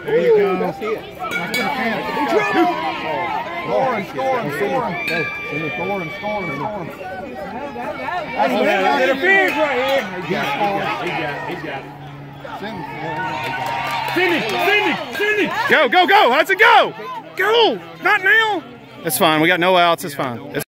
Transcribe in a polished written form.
There you go. That's it. That's scoring. That's it. Interference right here. He got it. Send it. Go. How's it go? Go. Not now. That's fine. We got no outs. It's fine.